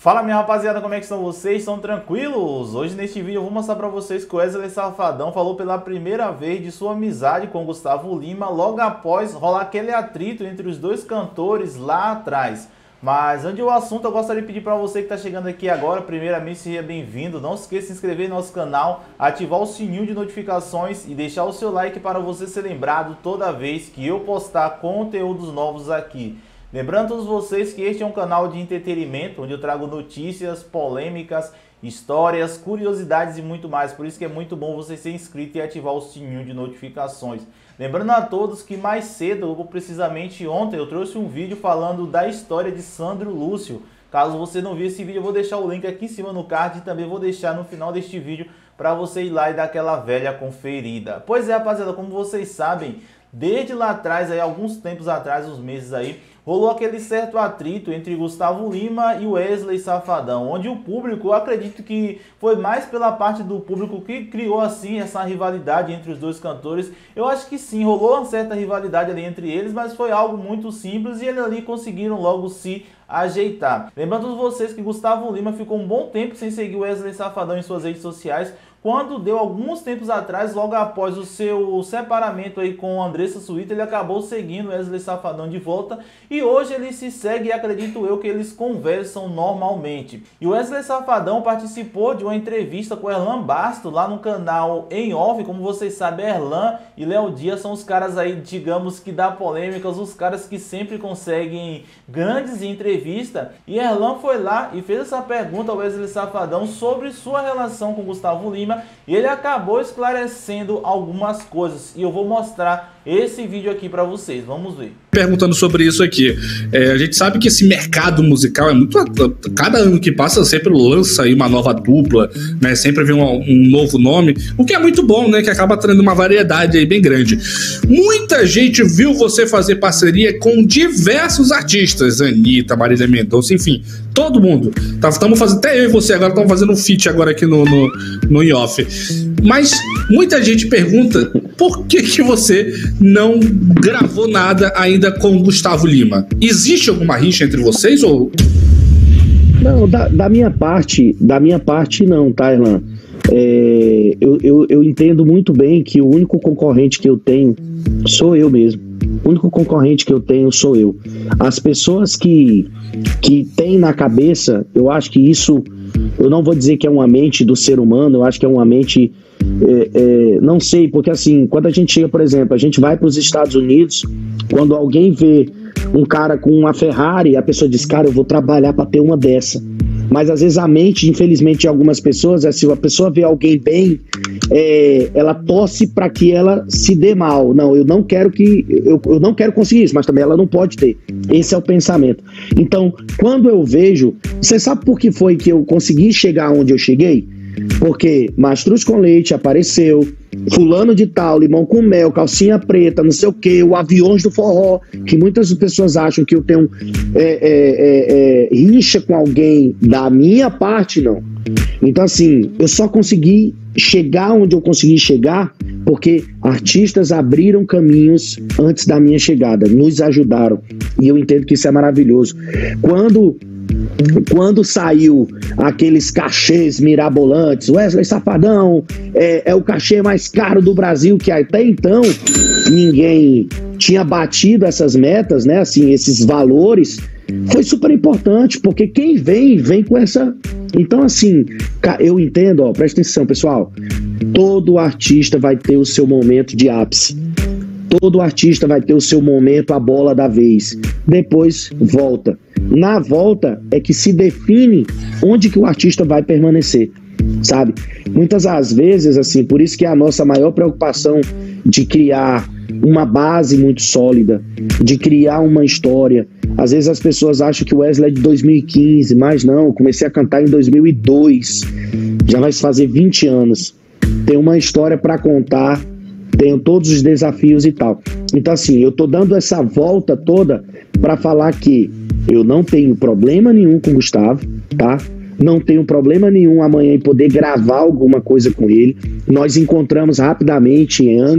Fala minha rapaziada, como é que estão vocês? Estão tranquilos? Hoje neste vídeo eu vou mostrar pra vocês que o Wesley Safadão falou pela primeira vez de sua amizade com Gustavo Lima logo após rolar aquele atrito entre os dois cantores lá atrás. Mas antes do assunto, eu gostaria de pedir para você que está chegando aqui agora, primeiramente seja bem-vindo, não se esqueça de se inscrever no nosso canal, ativar o sininho de notificações e deixar o seu like para você ser lembrado toda vez que eu postar conteúdos novos aqui. Lembrando a todos vocês que este é um canal de entretenimento, onde eu trago notícias, polêmicas, histórias, curiosidades e muito mais. Por isso que é muito bom você ser inscrito e ativar o sininho de notificações. Lembrando a todos que mais cedo, ou precisamente ontem, eu trouxe um vídeo falando da história de Sandro Lúcio. Caso você não viu esse vídeo, eu vou deixar o link aqui em cima no card e também vou deixar no final deste vídeo para você ir lá e dar aquela velha conferida. Pois é, rapaziada, como vocês sabem, desde lá atrás, aí, alguns tempos atrás, uns meses aí, rolou aquele certo atrito entre Gustavo Lima e Wesley Safadão, onde o público, eu acredito que foi mais pela parte do público que criou assim essa rivalidade entre os dois cantores. Eu acho que sim, rolou uma certa rivalidade ali entre eles, mas foi algo muito simples e eles ali conseguiram logo se ajeitar. Lembrando a vocês que Gustavo Lima ficou um bom tempo sem seguir Wesley Safadão em suas redes sociais, quando deu alguns tempos atrás, logo após o seu separamento aí com Andressa Suíta, ele acabou seguindo Wesley Safadão de volta e hoje ele se segue e acredito eu que eles conversam normalmente. E o Wesley Safadão participou de uma entrevista com Erlan Basto lá no canal Em Off. Como vocês sabem, Erlan e Léo Dias são os caras aí, digamos que dá polêmicas, os caras que sempre conseguem grandes entrevistas. E Erlan foi lá e fez essa pergunta ao Wesley Safadão sobre sua relação com Gustavo Lima. E ele acabou esclarecendo algumas coisas e eu vou mostrar esse vídeo aqui para vocês, vamos ver. Perguntando sobre isso aqui, a gente sabe que esse mercado musical é muito, cada ano que passa sempre lança aí uma nova dupla, né? Sempre vem um novo nome, o que é muito bom, né? Que acaba trazendo uma variedade aí bem grande. Muita gente viu você fazer parceria com diversos artistas, Anitta, Marília Mendonça, enfim, todo mundo. Estamos fazendo, até eu e você agora estamos fazendo um feat agora aqui no Em Off. Mas muita gente pergunta por que você não gravou nada ainda com Gustavo Lima. Existe alguma rixa entre vocês ou... Não, da minha parte não, tá, Erlan? Eu entendo muito bem que o único concorrente que eu tenho sou eu mesmo. O único concorrente que eu tenho sou eu. As pessoas que têm na cabeça, eu acho que isso, eu não vou dizer que é uma mente do ser humano, eu acho que é uma mente, não sei, porque assim, quando a gente chega, por exemplo, a gente vai para os Estados Unidos, quando alguém vê um cara com uma Ferrari, a pessoa diz, cara, eu vou trabalhar para ter uma dessa. Mas às vezes a mente, infelizmente, de algumas pessoas, se a pessoa vê alguém bem, ela torce para que ela se dê mal. Não, eu não quero conseguir isso, mas também ela não pode ter. Esse é o pensamento. Então, quando eu vejo, você sabe por que foi que eu consegui chegar onde eu cheguei? Porque Mastruz com Leite apareceu, fulano de tal, Limão com Mel, Calcinha Preta, não sei o que, o Aviões do Forró, que muitas pessoas acham que eu tenho rixa com alguém da minha parte, não. Então assim, eu só consegui chegar onde eu consegui chegar porque artistas abriram caminhos antes da minha chegada, nos ajudaram, e eu entendo que isso é maravilhoso. Quando saiu aqueles cachês mirabolantes, Wesley Safadão é o cachê mais caro do Brasil, que até então ninguém tinha batido essas metas, né? Assim, esses valores, foi super importante, porque quem vem com essa... Então assim, eu entendo, ó, presta atenção, pessoal, todo artista vai ter o seu momento de ápice. Todo artista vai ter o seu momento, a bola da vez. Depois volta. Na volta é que se define onde que o artista vai permanecer, sabe? Muitas das vezes, assim, por isso que é a nossa maior preocupação de criar uma base muito sólida, de criar uma história. Às vezes as pessoas acham que o Wesley é de 2015, mas não, eu comecei a cantar em 2002. Já vai se fazer 20 anos. Tem uma história para contar, tenho todos os desafios e tal. Então assim, eu tô dando essa volta toda para falar que eu não tenho problema nenhum com o Gustavo, tá? Não tenho problema nenhum amanhã em poder gravar alguma coisa com ele. Nós encontramos rapidamente em Angra,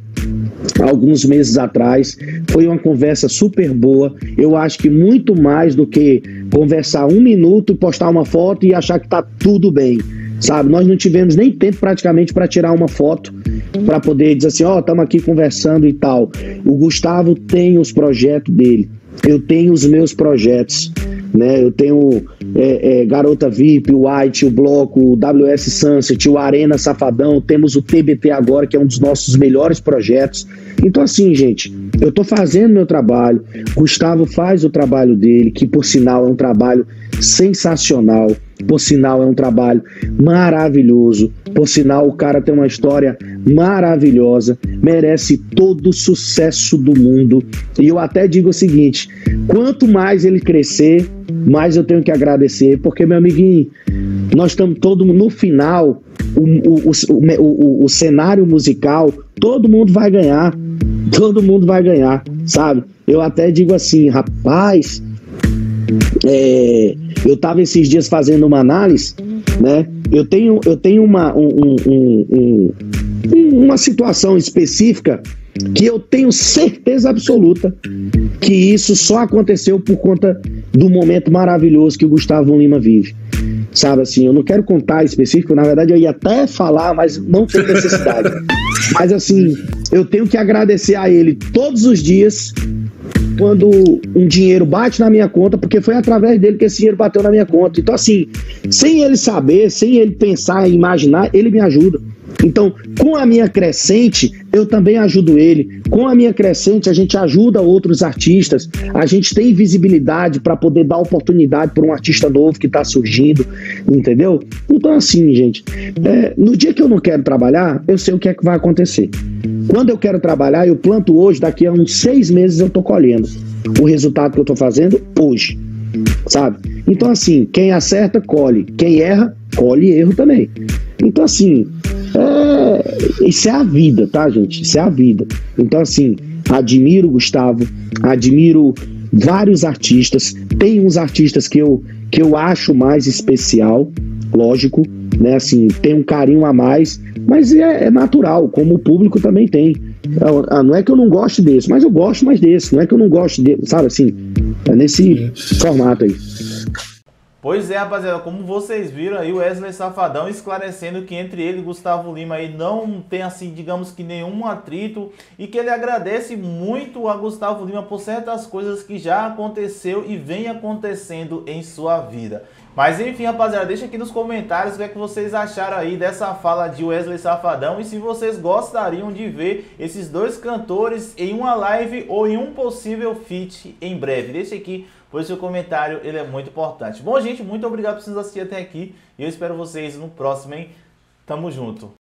alguns meses atrás. Foi uma conversa super boa. Eu acho que muito mais do que conversar 1 minuto, postar uma foto e achar que tá tudo bem, sabe? Nós não tivemos nem tempo praticamente para tirar uma foto, para poder dizer assim, estamos aqui conversando e tal. O Gustavo tem os projetos dele, eu tenho os meus projetos, né? Eu tenho Garota VIP, o White, o Bloco, o WS Sunset, o Arena Safadão, temos o TBT agora, que é um dos nossos melhores projetos. Então assim, gente, eu tô fazendo meu trabalho, Gustavo faz o trabalho dele, que por sinal é um trabalho sensacional, por sinal é um trabalho maravilhoso, por sinal o cara tem uma história maravilhosa, merece todo o sucesso do mundo. E eu até digo o seguinte, quanto mais ele crescer, mais eu tenho que agradecer, porque, meu amiguinho, nós estamos todo mundo, no final, o cenário musical, todo mundo vai ganhar, sabe? Eu até digo assim, rapaz, eu estava esses dias fazendo uma análise, né? Eu tenho uma situação específica que eu tenho certeza absoluta que isso só aconteceu por conta do momento maravilhoso que o Gustavo Lima vive. Sabe assim, eu não quero contar específico, na verdade eu ia até falar, mas não tem necessidade. Mas assim, eu tenho que agradecer a ele todos os dias quando um dinheiro bate na minha conta, porque foi através dele que esse dinheiro bateu na minha conta. Então assim, sem ele saber, sem ele pensar e imaginar, ele me ajuda. Então, com a minha crescente, eu também ajudo ele. Com a minha crescente, a gente ajuda outros artistas. A gente tem visibilidade para poder dar oportunidade para um artista novo que está surgindo, entendeu? Então, assim, gente, no dia que eu não quero trabalhar, eu sei o que é que vai acontecer. Quando eu quero trabalhar, eu planto hoje, daqui a uns 6 meses eu estou colhendo o resultado que eu estou fazendo hoje, sabe? Então, assim, quem acerta, colhe. Quem erra, colhe erro também. Então, assim, isso é a vida, tá, gente? Isso é a vida. Então, assim, admiro o Gustavo, admiro vários artistas. Tem uns artistas que eu acho mais especial, lógico, né? Assim, tem um carinho a mais, mas é natural, como o público também tem. Não é que eu não goste desse, mas eu gosto mais desse. Não é que eu não gosto desse, sabe assim? É nesse formato aí. Pois é, rapaziada, como vocês viram aí, o Wesley Safadão esclarecendo que entre ele e Gustavo Lima aí não tem, assim, digamos que nenhum atrito, e que ele agradece muito a Gustavo Lima por certas coisas que já aconteceu e vem acontecendo em sua vida. Mas enfim, rapaziada, deixa aqui nos comentários o que é que vocês acharam aí dessa fala de Wesley Safadão e se vocês gostariam de ver esses dois cantores em uma live ou em um possível feat em breve. Deixa aqui, pois seu comentário ele é muito importante. Bom, gente, muito obrigado por vocês assistirem até aqui e eu espero vocês no próximo, hein? Tamo junto!